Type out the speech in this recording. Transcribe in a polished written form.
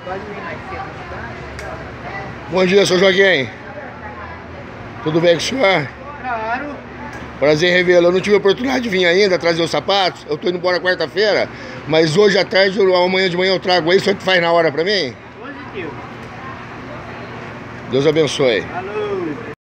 Pode vir mais cedo, tá? Bom dia, seu Joaquim. Tudo bem com o senhor? Claro. Prazer em revê-lo. Eu não tive a oportunidade de vir ainda trazer os sapatos. Eu tô indo embora quarta-feira, mas hoje à tarde, ou amanhã de manhã eu trago aí. O senhor faz na hora pra mim? Positivo. Deus abençoe. Alô.